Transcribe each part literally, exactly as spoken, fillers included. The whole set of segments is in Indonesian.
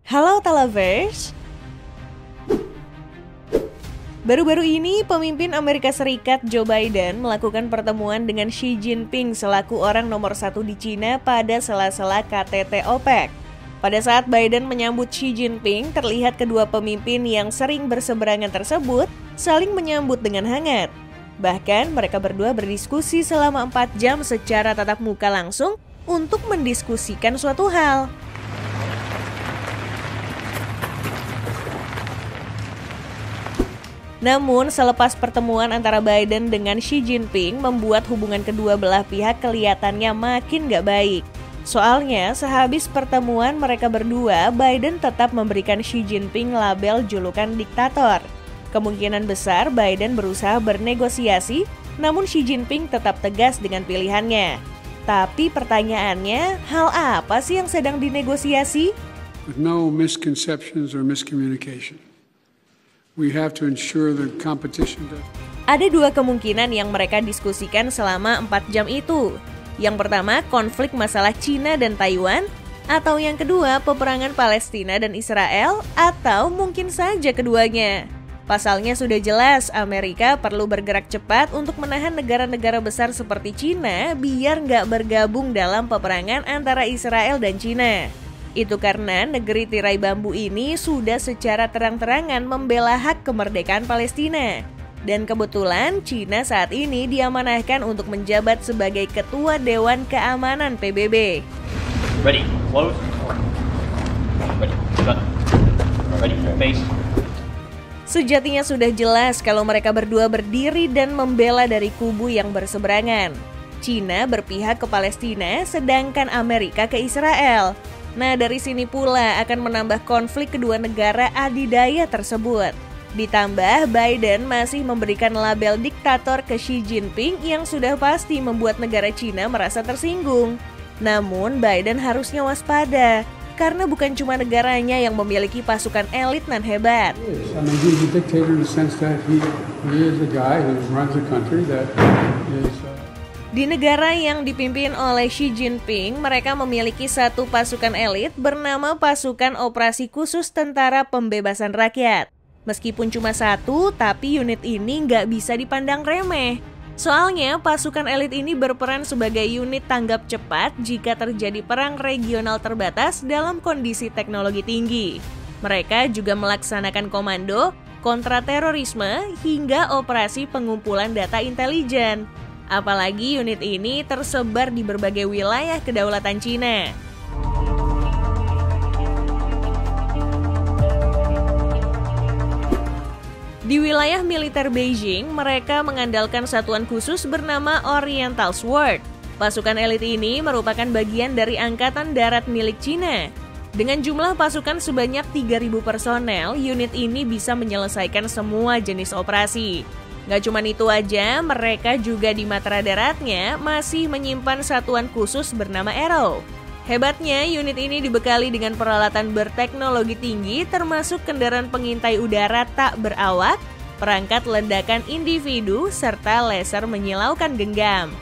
Halo Talavers. Baru-baru ini, pemimpin Amerika Serikat Joe Biden melakukan pertemuan dengan Xi Jinping selaku orang nomor satu di Cina pada sela-sela K T T OPEC. Pada saat Biden menyambut Xi Jinping, terlihat kedua pemimpin yang sering berseberangan tersebut saling menyambut dengan hangat. Bahkan mereka berdua berdiskusi selama empat jam secara tatap muka langsung untuk mendiskusikan suatu hal. Namun, selepas pertemuan antara Biden dengan Xi Jinping membuat hubungan kedua belah pihak kelihatannya makin gak baik. Soalnya, sehabis pertemuan mereka berdua, Biden tetap memberikan Xi Jinping label julukan diktator. Kemungkinan besar Biden berusaha bernegosiasi, namun Xi Jinping tetap tegas dengan pilihannya. Tapi pertanyaannya, hal apa sih yang sedang dinegosiasi? With no misconceptions or miscommunication. We have to ensure the competition does... Ada dua kemungkinan yang mereka diskusikan selama empat jam itu. Yang pertama, konflik masalah Cina dan Taiwan, atau yang kedua, peperangan Palestina dan Israel, atau mungkin saja keduanya. Pasalnya sudah jelas, Amerika perlu bergerak cepat untuk menahan negara-negara besar seperti Cina biar nggak bergabung dalam peperangan antara Israel dan Cina. Itu karena negeri tirai bambu ini sudah secara terang-terangan membela hak kemerdekaan Palestina. Dan kebetulan Cina saat ini diamanahkan untuk menjabat sebagai Ketua Dewan Keamanan P B B. Ready, close. Ready, shut. Ready, face. Sejatinya sudah jelas kalau mereka berdua berdiri dan membela dari kubu yang berseberangan. Cina berpihak ke Palestina, sedangkan Amerika ke Israel. Nah, dari sini pula akan menambah konflik kedua negara adidaya tersebut. Ditambah, Biden masih memberikan label diktator ke Xi Jinping yang sudah pasti membuat negara Cina merasa tersinggung. Namun, Biden harusnya waspada, karena bukan cuma negaranya yang memiliki pasukan elit nan hebat. I mean, he's a dictator in the sense that he, he is a guy who runs a country that is... Uh... Di negara yang dipimpin oleh Xi Jinping, mereka memiliki satu pasukan elit bernama Pasukan Operasi Khusus Tentara Pembebasan Rakyat. Meskipun cuma satu, tapi unit ini nggak bisa dipandang remeh. Soalnya pasukan elit ini berperan sebagai unit tanggap cepat jika terjadi perang regional terbatas dalam kondisi teknologi tinggi. Mereka juga melaksanakan komando, kontraterorisme, hingga operasi pengumpulan data intelijen. Apalagi unit ini tersebar di berbagai wilayah kedaulatan Cina. Di wilayah militer Beijing, mereka mengandalkan satuan khusus bernama Oriental Sword. Pasukan elit ini merupakan bagian dari Angkatan Darat milik Cina. Dengan jumlah pasukan sebanyak tiga ribu personel, unit ini bisa menyelesaikan semua jenis operasi. Gak cuma itu aja, mereka juga di matra daratnya masih menyimpan satuan khusus bernama Arrow. Hebatnya, unit ini dibekali dengan peralatan berteknologi tinggi termasuk kendaraan pengintai udara tak berawak, perangkat ledakan individu, serta laser menyilaukan genggam.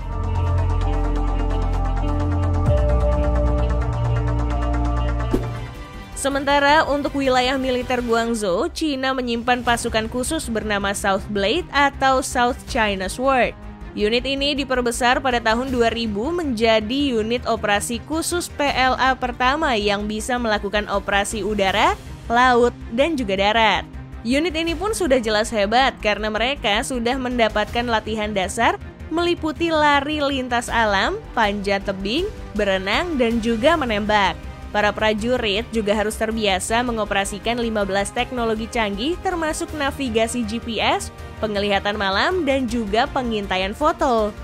Sementara untuk wilayah militer Guangzhou, Cina menyimpan pasukan khusus bernama South Blade atau South China Sword. Unit ini diperbesar pada tahun dua ribu menjadi unit operasi khusus P L A pertama yang bisa melakukan operasi udara, laut, dan juga darat. Unit ini pun sudah jelas hebat karena mereka sudah mendapatkan latihan dasar meliputi lari lintas alam, panjat tebing, berenang, dan juga menembak. Para prajurit juga harus terbiasa mengoperasikan lima belas teknologi canggih termasuk navigasi G P S, penglihatan malam, dan juga pengintaian foto.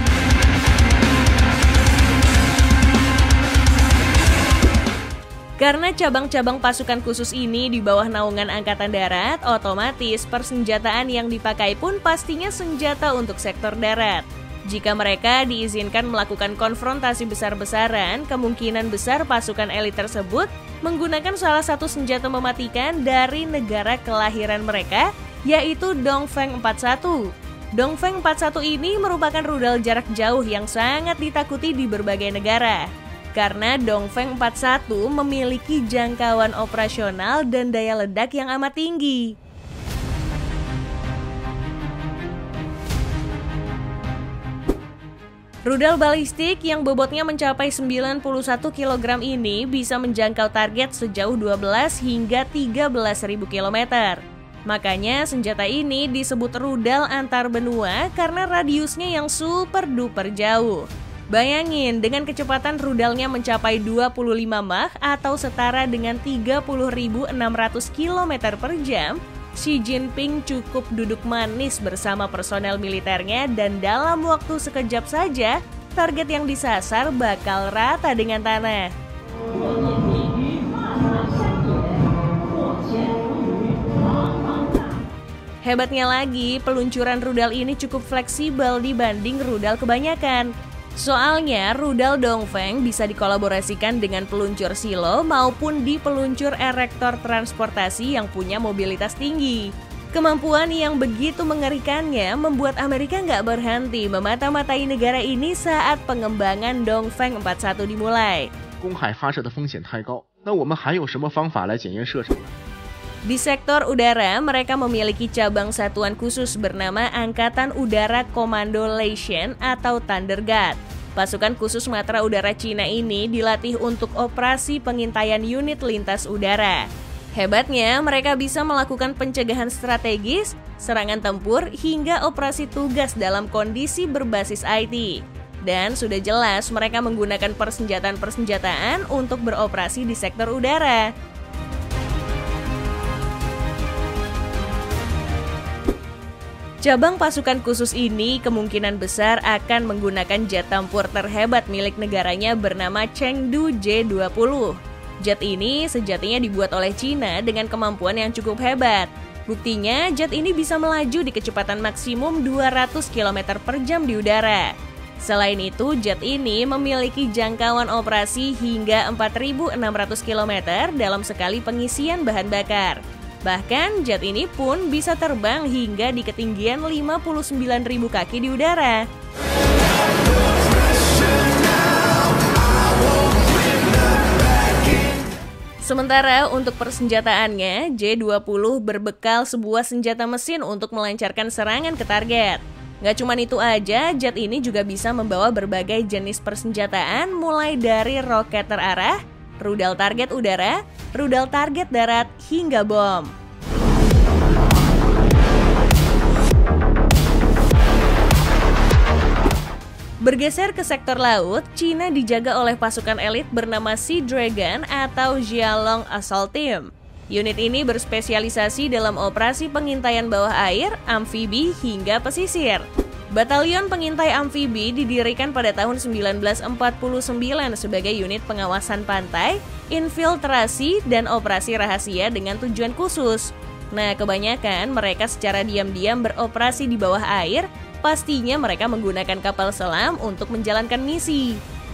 Karena cabang-cabang pasukan khusus ini di bawah naungan Angkatan Darat, otomatis persenjataan yang dipakai pun pastinya senjata untuk sektor darat. Jika mereka diizinkan melakukan konfrontasi besar-besaran, kemungkinan besar pasukan elit tersebut menggunakan salah satu senjata mematikan dari negara kelahiran mereka, yaitu Dongfeng empat puluh satu. Dongfeng empat puluh satu ini merupakan rudal jarak jauh yang sangat ditakuti di berbagai negara. karena Dongfeng empat puluh satu memiliki jangkauan operasional dan daya ledak yang amat tinggi. Rudal balistik yang bobotnya mencapai sembilan puluh satu kilogram ini bisa menjangkau target sejauh dua belas hingga tiga belas ribu kilometer. Makanya senjata ini disebut rudal antar benua karena radiusnya yang super duper jauh. Bayangin, dengan kecepatan rudalnya mencapai dua puluh lima Mach atau setara dengan tiga puluh ribu enam ratus kilometer per jam, Xi Jinping cukup duduk manis bersama personel militernya dan dalam waktu sekejap saja, target yang disasar bakal rata dengan tanah. Hebatnya lagi, peluncuran rudal ini cukup fleksibel dibanding rudal kebanyakan. Soalnya, rudal Dongfeng bisa dikolaborasikan dengan peluncur silo maupun di peluncur erektor transportasi yang punya mobilitas tinggi. Kemampuan yang begitu mengerikannya membuat Amerika nggak berhenti memata-matai negara ini saat pengembangan Dongfeng empat puluh satu dimulai. Di sektor udara, mereka memiliki cabang satuan khusus bernama Angkatan Udara Komando Legion atau Thunder God. Pasukan khusus matra udara Cina ini dilatih untuk operasi pengintaian unit lintas udara. Hebatnya, mereka bisa melakukan pencegahan strategis, serangan tempur, hingga operasi tugas dalam kondisi berbasis I T. Dan sudah jelas mereka menggunakan persenjataan-persenjataan untuk beroperasi di sektor udara. Cabang pasukan khusus ini kemungkinan besar akan menggunakan jet tempur terhebat milik negaranya bernama Chengdu J dua puluh. Jet ini sejatinya dibuat oleh Cina dengan kemampuan yang cukup hebat. Buktinya, jet ini bisa melaju di kecepatan maksimum dua ratus kilometer per jam di udara. Selain itu, jet ini memiliki jangkauan operasi hingga empat ribu enam ratus kilometer dalam sekali pengisian bahan bakar. Bahkan jet ini pun bisa terbang hingga di ketinggian lima puluh sembilan ribu kaki di udara. Sementara untuk persenjataannya, J dua puluh berbekal sebuah senjata mesin untuk melancarkan serangan ke target. Gak cuma itu aja, jet ini juga bisa membawa berbagai jenis persenjataan mulai dari roket terarah, rudal target udara, rudal target darat, hingga bom. Bergeser ke sektor laut, Cina dijaga oleh pasukan elit bernama Sea Dragon atau Jialong Assault Team. Unit ini berspesialisasi dalam operasi pengintaian bawah air, amfibi, hingga pesisir. Batalion pengintai amfibi didirikan pada tahun seribu sembilan ratus empat puluh sembilan sebagai unit pengawasan pantai, infiltrasi, dan operasi rahasia dengan tujuan khusus. Nah, kebanyakan mereka secara diam-diam beroperasi di bawah air, pastinya mereka menggunakan kapal selam untuk menjalankan misi.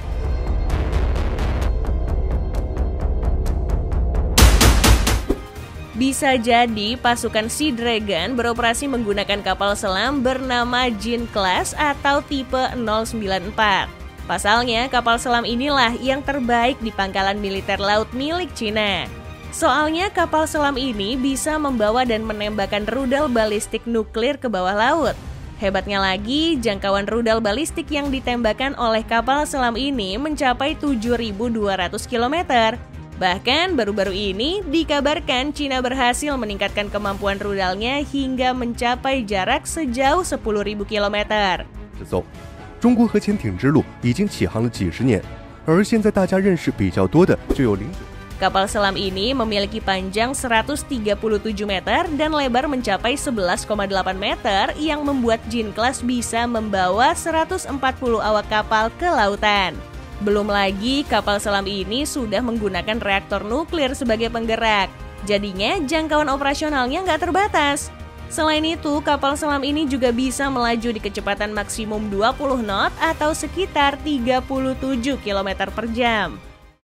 Bisa jadi pasukan Sea Dragon beroperasi menggunakan kapal selam bernama Jin Class atau tipe nol sembilan empat. Pasalnya, kapal selam inilah yang terbaik di pangkalan militer laut milik Cina. Soalnya kapal selam ini bisa membawa dan menembakkan rudal balistik nuklir ke bawah laut. Hebatnya lagi, jangkauan rudal balistik yang ditembakkan oleh kapal selam ini mencapai tujuh ribu dua ratus kilometer. Bahkan baru-baru ini dikabarkan Cina berhasil meningkatkan kemampuan rudalnya hingga mencapai jarak sejauh sepuluh ribu kilometer. 中国核潜艇之路已经起航了几十年，而现在大家认识比较多的就有零九。 Kapal selam ini memiliki panjang seratus tiga puluh tujuh meter dan lebar mencapai sebelas koma delapan meter yang membuat Jin Class bisa membawa seratus empat puluh awak kapal ke lautan. Belum lagi kapal selam ini sudah menggunakan reaktor nuklir sebagai penggerak. Jadinya jangkauan operasionalnya nggak terbatas. Selain itu, kapal selam ini juga bisa melaju di kecepatan maksimum dua puluh knot atau sekitar tiga puluh tujuh kilometer per jam.